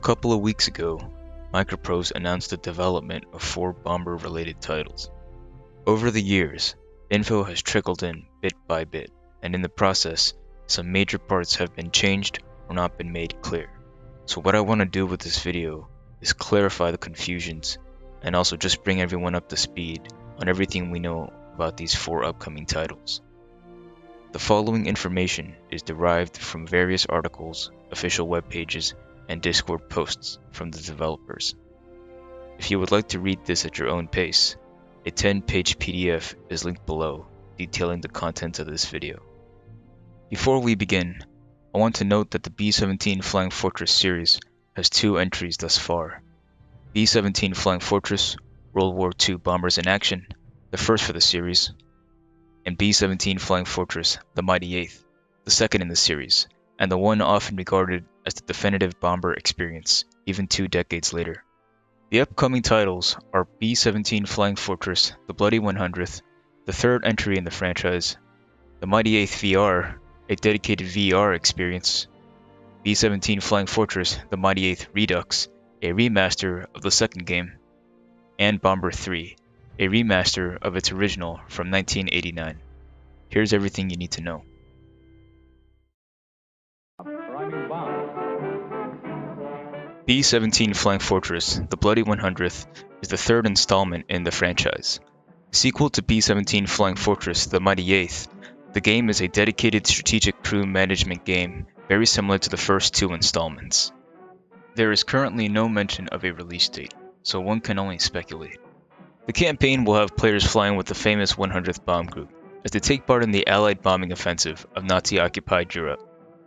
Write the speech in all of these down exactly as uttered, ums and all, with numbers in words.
couple of weeks ago, Microprose announced the development of four Bomber-related titles. Over the years, info has trickled in bit by bit, and in the process, some major parts have been changed or not been made clear. So what I want to do with this video is clarify the confusions and also just bring everyone up to speed on everything we know about these four upcoming titles. The following information is derived from various articles, official web pages, and Discord posts from the developers. If you would like to read this at your own pace, a ten page P D F is linked below detailing the contents of this video. Before we begin, I want to note that the B seventeen Flying Fortress series has two entries thus far. B seventeen Flying Fortress, World War Two Bombers in Action, the first for the series, and B seventeen Flying Fortress, the Mighty Eighth, the second in the series, and the one often regarded as the definitive bomber experience, even two decades later. The upcoming titles are B seventeen Flying Fortress, the Bloody one hundredth, the third entry in the franchise, the Mighty Eighth V R, a dedicated V R experience, B seventeen Flying Fortress, the Mighty Eighth Redux, a remaster of the second game, and Bomber three, a remaster of its original from nineteen eighty-nine. Here's everything you need to know. B seventeen Flying Fortress, the Bloody one hundredth, is the third installment in the franchise. Sequel to B seventeen Flying Fortress, the Mighty Eighth, the game is a dedicated strategic crew management game very similar to the first two installments. There is currently no mention of a release date, so one can only speculate. The campaign will have players flying with the famous one hundredth Bomb Group, as they take part in the Allied bombing offensive of Nazi-occupied Europe.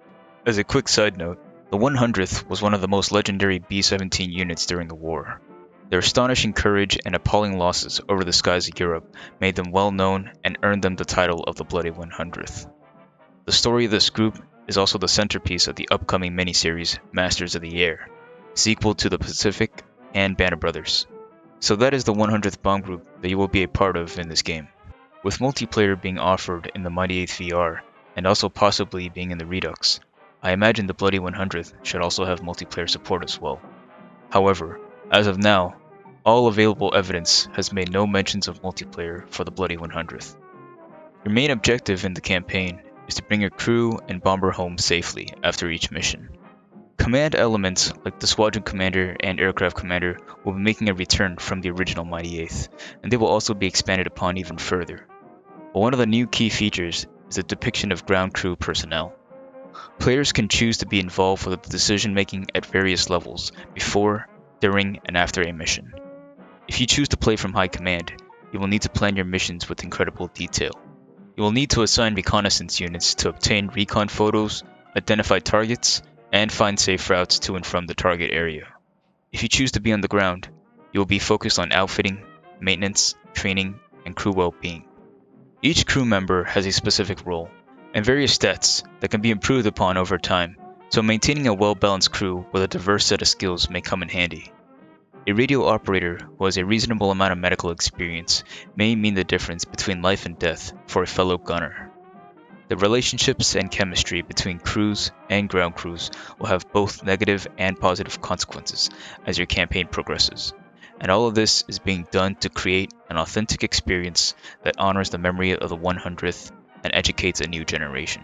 As a quick side note, the one hundredth was one of the most legendary B seventeen units during the war. Their astonishing courage and appalling losses over the skies of Europe made them well known and earned them the title of the Bloody one hundredth. The story of this group is also the centerpiece of the upcoming miniseries Masters of the Air, sequel to the Pacific and Banner Brothers. So that is the one hundredth Bomb Group that you will be a part of in this game. With multiplayer being offered in the Mighty Eighth V R, and also possibly being in the Redux, I imagine the Bloody one hundredth should also have multiplayer support as well. However, as of now, all available evidence has made no mentions of multiplayer for the Bloody one hundredth. Your main objective in the campaign is to bring your crew and bomber home safely after each mission. Command elements like the Squadron Commander and Aircraft Commander will be making a return from the original Mighty Eighth, and they will also be expanded upon even further. But one of the new key features is the depiction of ground crew personnel. Players can choose to be involved with the decision making at various levels, before, during, and after a mission. If you choose to play from high command, you will need to plan your missions with incredible detail. You will need to assign reconnaissance units to obtain recon photos, identify targets, and find safe routes to and from the target area. If you choose to be on the ground, you will be focused on outfitting, maintenance, training, and crew well-being. Each crew member has a specific role, and various stats that can be improved upon over time, so maintaining a well-balanced crew with a diverse set of skills may come in handy. A radio operator who has a reasonable amount of medical experience may mean the difference between life and death for a fellow gunner. The relationships and chemistry between crews and ground crews will have both negative and positive consequences as your campaign progresses, and all of this is being done to create an authentic experience that honors the memory of the one hundredth and educates a new generation.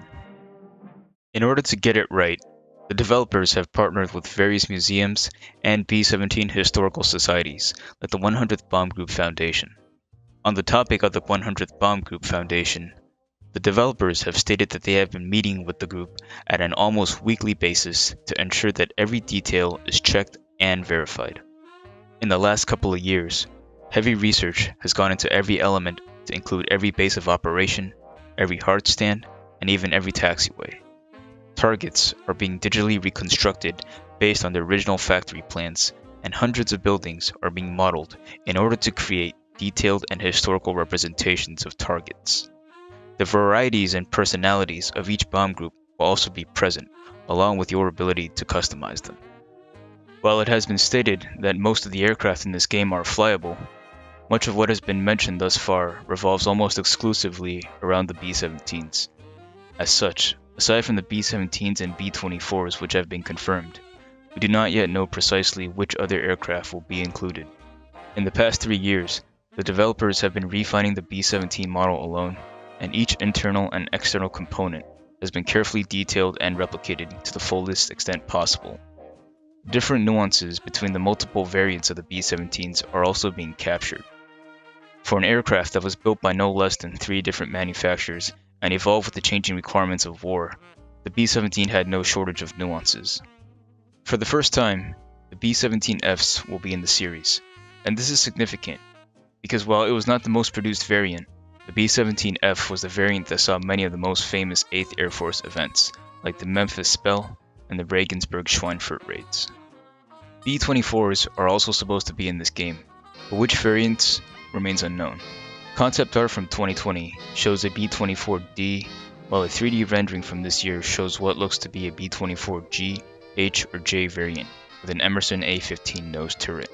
In order to get it right, the developers have partnered with various museums and B seventeen historical societies like the one hundredth Bomb Group Foundation. On the topic of the one hundredth Bomb Group Foundation, the developers have stated that they have been meeting with the group at an almost weekly basis to ensure that every detail is checked and verified. In the last couple of years, heavy research has gone into every element to include every base of operation, every hard stand, and even every taxiway. Targets are being digitally reconstructed based on the original factory plans, and hundreds of buildings are being modeled in order to create detailed and historical representations of targets. The varieties and personalities of each bomb group will also be present, along with your ability to customize them. While it has been stated that most of the aircraft in this game are flyable, much of what has been mentioned thus far revolves almost exclusively around the B seventeens. As such, aside from the B seventeens and B twenty-fours which have been confirmed, we do not yet know precisely which other aircraft will be included. In the past three years, the developers have been refining the B seventeen model alone, and each internal and external component has been carefully detailed and replicated to the fullest extent possible. Different nuances between the multiple variants of the B seventeens are also being captured. For an aircraft that was built by no less than three different manufacturers and evolved with the changing requirements of war, the B seventeen had no shortage of nuances. For the first time, the B seventeen Fs will be in the series, and this is significant, because while it was not the most produced variant, the B seventeen F was the variant that saw many of the most famous eighth Air Force events, like the Memphis Spell and the Regensburg-Schweinfurt raids. B twenty-fours are also supposed to be in this game, but which variants remains unknown. Concept art from twenty twenty shows a B twenty-four D, while a three D rendering from this year shows what looks to be a B twenty-four G, H, or J variant with an Emerson A fifteen nose turret.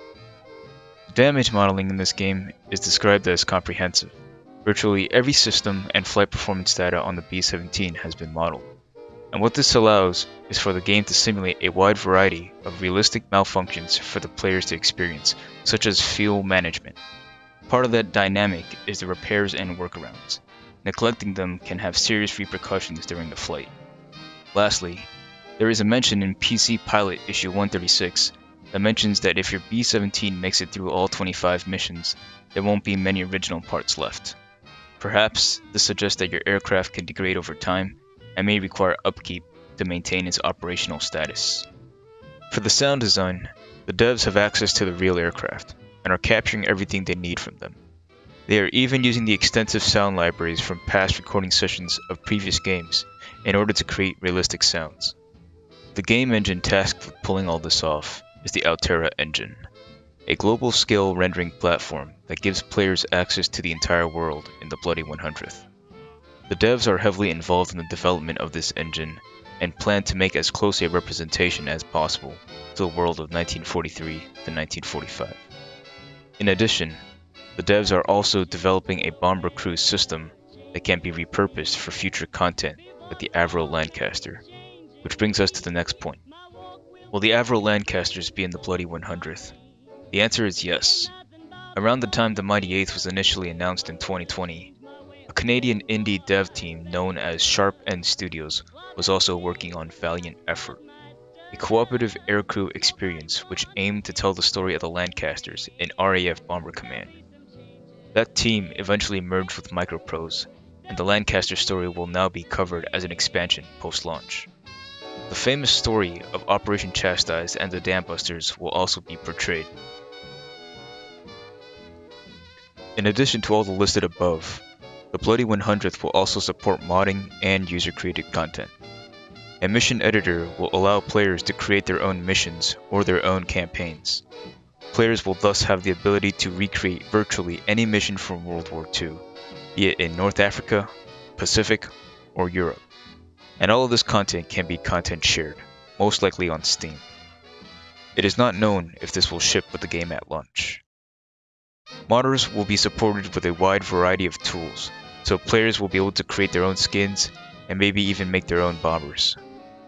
Damage modeling in this game is described as comprehensive. Virtually every system and flight performance data on the B seventeen has been modeled. And what this allows is for the game to simulate a wide variety of realistic malfunctions for the players to experience, such as fuel management. Part of that dynamic is the repairs and workarounds. Neglecting them can have serious repercussions during the flight. Lastly, there is a mention in P C Pilot issue one thirty-six that mentions that if your B seventeen makes it through all twenty-five missions, there won't be many original parts left. Perhaps this suggests that your aircraft can degrade over time and may require upkeep to maintain its operational status. For the sound design, the devs have access to the real aircraft and are capturing everything they need from them. They are even using the extensive sound libraries from past recording sessions of previous games in order to create realistic sounds. The game engine tasked with pulling all this off is the Altera engine, a global scale rendering platform that gives players access to the entire world in the Bloody one hundredth. The devs are heavily involved in the development of this engine and plan to make as close a representation as possible to the world of nineteen forty-three to nineteen forty-five. In addition, the devs are also developing a bomber crew system that can be repurposed for future content with the Avro Lancaster, which brings us to the next point. Will the Avro Lancasters be in the Bloody one hundredth? The answer is yes. Around the time the Mighty Eighth was initially announced in twenty twenty, a Canadian indie dev team known as Sharp End Studios was also working on Valiant Effort, a cooperative aircrew experience which aimed to tell the story of the Lancasters in R A F Bomber Command. That team eventually merged with Microprose, and the Lancaster story will now be covered as an expansion post-launch. The famous story of Operation Chastise and the Dambusters will also be portrayed. In addition to all the listed above, the Bloody one hundredth will also support modding and user-created content. A mission editor will allow players to create their own missions or their own campaigns. Players will thus have the ability to recreate virtually any mission from World War Two, be it in North Africa, Pacific, or Europe. And all of this content can be content shared, most likely on Steam. It is not known if this will ship with the game at launch. Modders will be supported with a wide variety of tools, so players will be able to create their own skins and maybe even make their own bombers.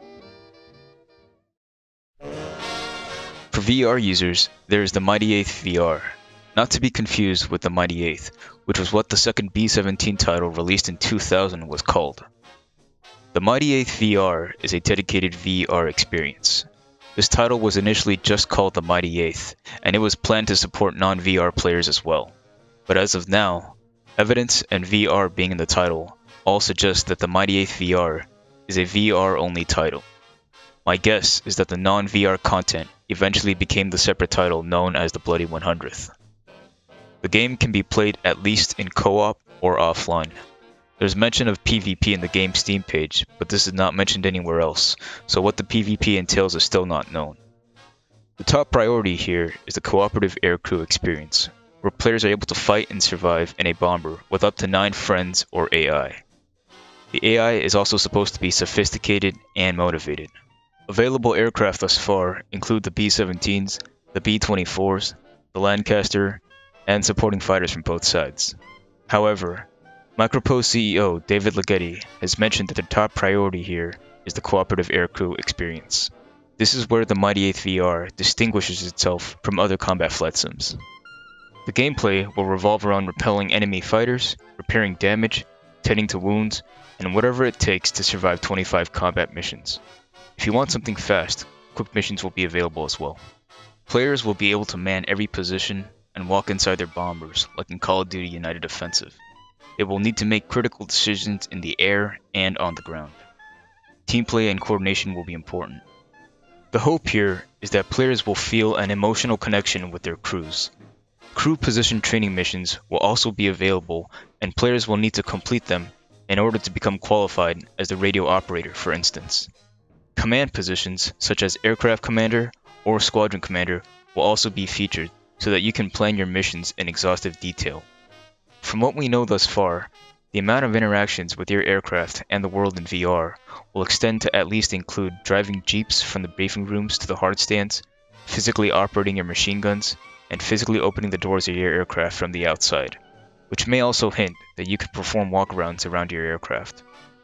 For V R users, there is the Mighty Eighth V R, not to be confused with the Mighty Eighth, which was what the second B seventeen title released in two thousand was called. The Mighty Eighth V R is a dedicated V R experience. This title was initially just called the Mighty Eighth, and it was planned to support non-V R players as well. But as of now, Evidence and V R being in the title all suggest that the Mighty Eighth V R is a V R-only title. My guess is that the non-V R content eventually became the separate title known as the Bloody one hundredth. The game can be played at least in co-op or offline. There's mention of PvP in the game's Steam page, but this is not mentioned anywhere else, so what the PvP entails is still not known. The top priority here is the cooperative aircrew experience, where players are able to fight and survive in a bomber with up to nine friends or A I. The A I is also supposed to be sophisticated and motivated. Available aircraft thus far include the B seventeens, the B twenty-fours, the Lancaster, and supporting fighters from both sides. However, Microprose C E O David Ligeti has mentioned that the top priority here is the cooperative aircrew experience. This is where the Mighty eighth V R distinguishes itself from other combat flight sims. The gameplay will revolve around repelling enemy fighters, repairing damage, tending to wounds, and whatever it takes to survive twenty-five combat missions. If you want something fast, quick missions will be available as well. Players will be able to man every position and walk inside their bombers like in Call of Duty United Offensive. They will need to make critical decisions in the air and on the ground. Team play and coordination will be important. The hope here is that players will feel an emotional connection with their crews. Crew position training missions will also be available, and players will need to complete them in order to become qualified as the radio operator, for instance. Command positions such as aircraft commander or squadron commander will also be featured so that you can plan your missions in exhaustive detail. From what we know thus far, the amount of interactions with your aircraft and the world in V R will extend to at least include driving jeeps from the briefing rooms to the hard stands, physically operating your machine guns, and physically opening the doors of your aircraft from the outside, which may also hint that you can perform walkarounds around your aircraft.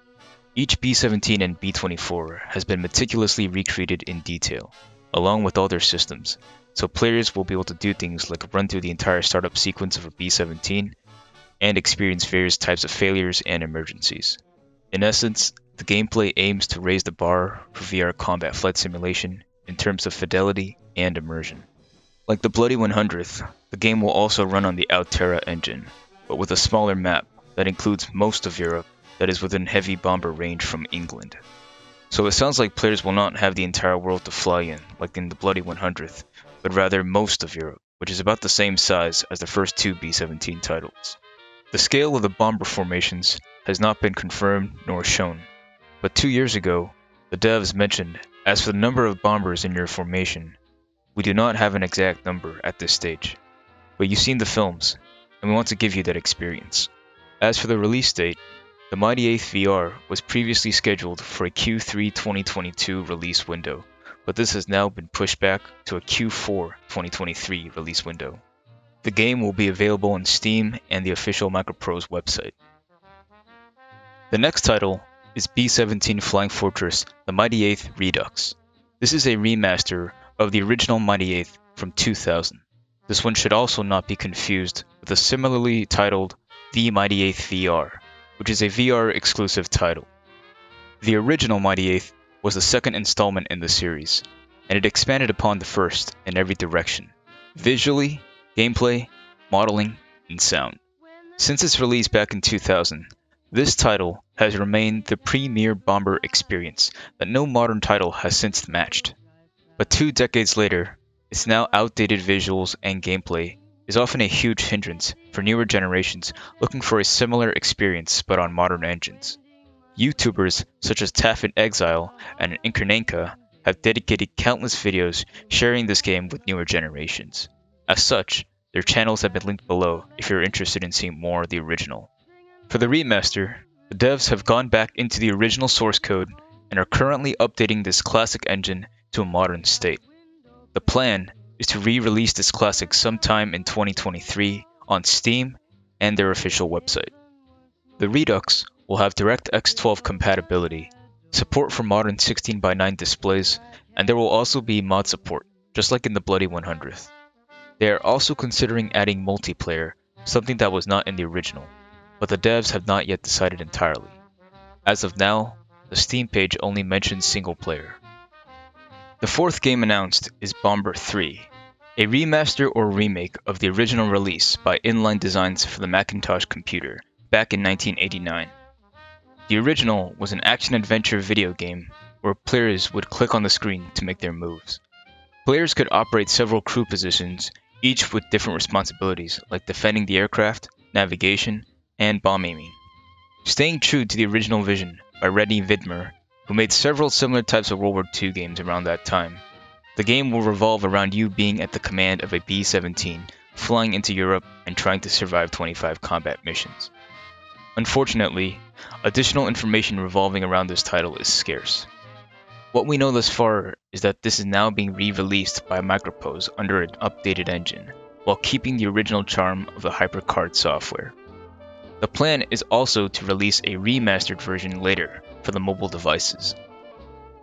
Each B seventeen and B twenty-four has been meticulously recreated in detail, along with all their systems, so players will be able to do things like run through the entire startup sequence of a B seventeen, and experience various types of failures and emergencies. In essence, the gameplay aims to raise the bar for V R combat flight simulation in terms of fidelity and immersion. Like the Bloody one hundredth, the game will also run on the Altera engine, but with a smaller map that includes most of Europe that is within heavy bomber range from England. So it sounds like players will not have the entire world to fly in, like in the Bloody one hundredth, but rather most of Europe, which is about the same size as the first two B seventeen titles. The scale of the bomber formations has not been confirmed nor shown, but two years ago, the devs mentioned, as for the number of bombers in your formation, we do not have an exact number at this stage, but you've seen the films, and we want to give you that experience. As for the release date, the Mighty eighth V R was previously scheduled for a Q three twenty twenty-two release window, but this has now been pushed back to a Q four twenty twenty-three release window. The game will be available on Steam and the official Microprose website. The next title is B seventeen Flying Fortress The Mighty eighth Redux. This is a remaster of the original Mighty eighth from two thousand. This one should also not be confused with a similarly titled The Mighty eighth V R, which is a V R exclusive title. The original Mighty eighth was the second installment in the series, and it expanded upon the first in every direction, visually, gameplay, modeling, and sound. Since its release back in two thousand, this title has remained the premier bomber experience that no modern title has since matched. But two decades later, its now outdated visuals and gameplay is often a huge hindrance for newer generations looking for a similar experience but on modern engines. YouTubers such as TaffinExile and Inkarnanka have dedicated countless videos sharing this game with newer generations. As such, their channels have been linked below if you're interested in seeing more of the original. For the remaster, the devs have gone back into the original source code and are currently updating this classic engine to a modern state. The plan is to re-release this classic sometime in twenty twenty-three on Steam and their official website. The Redux will have DirectX twelve compatibility, support for modern sixteen by nine displays, and there will also be mod support, just like in the Bloody one hundredth. They are also considering adding multiplayer, something that was not in the original, but the devs have not yet decided entirely. As of now, the Steam page only mentions single player. The fourth game announced is Bomber three, a remaster or remake of the original release by Inline Designs for the Macintosh computer back in nineteen eighty-nine. The original was an action-adventure video game where players would click on the screen to make their moves. Players could operate several crew positions, each with different responsibilities like defending the aircraft, navigation, and bomb aiming. Staying true to the original vision by Reddy Vidmer, who made several similar types of World War Two games around that time, the game will revolve around you being at the command of a B seventeen, flying into Europe and trying to survive twenty-five combat missions. Unfortunately, additional information revolving around this title is scarce. What we know thus far is that this is now being re-released by Microprose under an updated engine, while keeping the original charm of the HyperCard software. The plan is also to release a remastered version later for the mobile devices.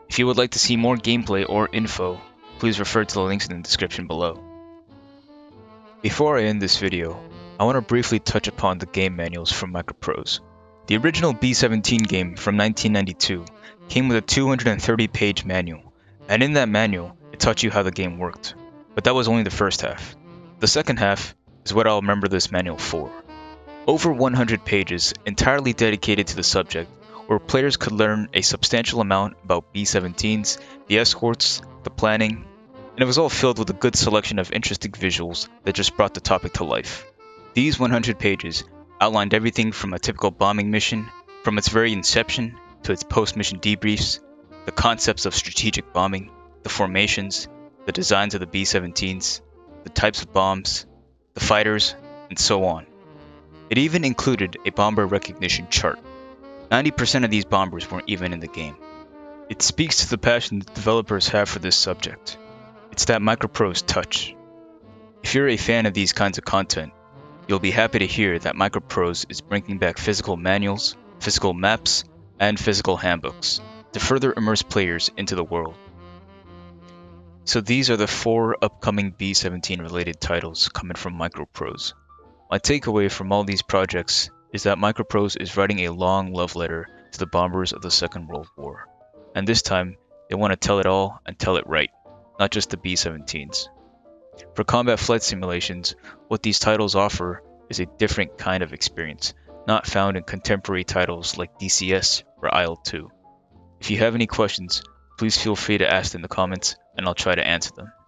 If you would like to see more gameplay or info, please refer to the links in the description below. Before I end this video, I want to briefly touch upon the game manuals from Microprose. The original B seventeen game from nineteen ninety-two came with a two hundred thirty page manual, and in that manual, it taught you how the game worked. But that was only the first half. The second half is what I'll remember this manual for. Over one hundred pages entirely dedicated to the subject, where players could learn a substantial amount about B seventeens, the escorts, the planning, and it was all filled with a good selection of interesting visuals that just brought the topic to life. These one hundred pages outlined everything from a typical bombing mission, from its very inception to its post-mission debriefs, the concepts of strategic bombing, the formations, the designs of the B seventeens, the types of bombs, the fighters, and so on. It even included a bomber recognition chart. ninety percent of these bombers weren't even in the game. It speaks to the passion that developers have for this subject. It's that Microprose touch. If you're a fan of these kinds of content, you'll be happy to hear that Microprose is bringing back physical manuals, physical maps, and physical handbooks to further immerse players into the world. So these are the four upcoming B seventeen related titles coming from Microprose. My takeaway from all these projects is that Microprose is writing a long love letter to the bombers of the Second World War. And this time, they want to tell it all and tell it right, not just the B seventeens. For combat flight simulations, what these titles offer is a different kind of experience, not found in contemporary titles like D C S or I L two. If you have any questions, please feel free to ask in the comments and I'll try to answer them.